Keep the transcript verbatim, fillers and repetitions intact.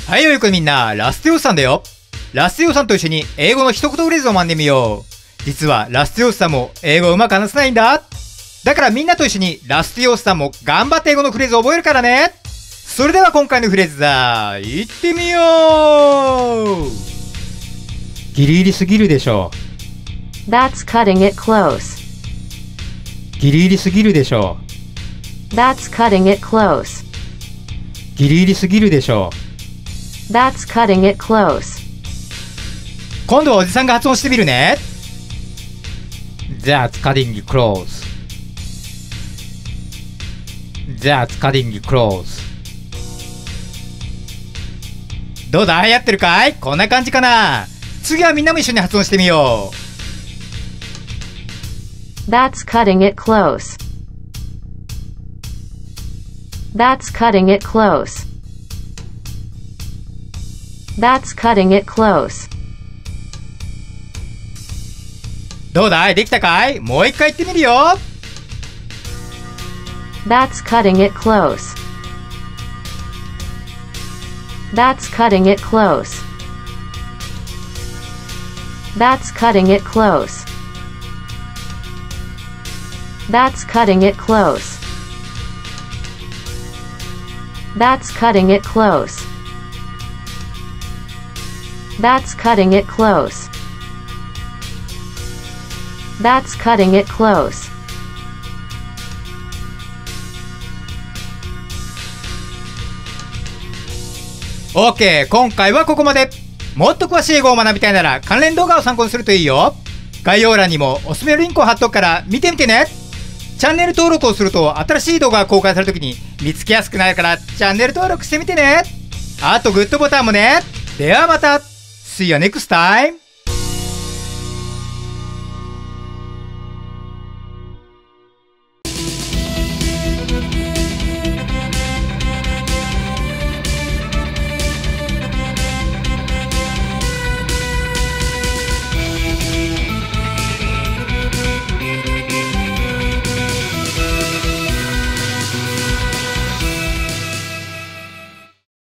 はい、よいこみんな、ラステオスさんだよ。ラステオスさんと一緒に英語の一言フレーズを学んでみよう。実はラステオスさんも英語をうまく話せないんだ。だからみんなと一緒にラステオスさんも頑張って英語のフレーズを覚えるからね。それでは今回のフレーズだ。行ってみよう。ギリギリすぎるでしょ。 That's cutting it close. ギリギリすぎるでしょ。 That's cutting it close. ギリギリすぎるでしょ。 That's cutting it close. 今度はおじさんが発音してみるね。That's cutting it close. That's cutting it close. どうだ、流行ってるかい？こんな感じかな。次はみんなも一緒に発音してみよう。That's cutting it close. That's cutting it close. That's cutting it close. どうだい、できたかい？もう一回言ってみるよ。 That's cutting it close. That's cutting it close. That's cutting it close. That's cutting it close. That's cutting it close. That's cutting it close. That's cutting it close. OK、今回はここまで。もっと詳しい英語を学びたいなら関連動画を参考にするといいよ。概要欄にもおすすめのリンクを貼っとくから見てみてね。チャンネル登録をすると新しい動画が公開されるときに見つけやすくなるからチャンネル登録してみてね。あとグッドボタンもね。ではまた。See you next time!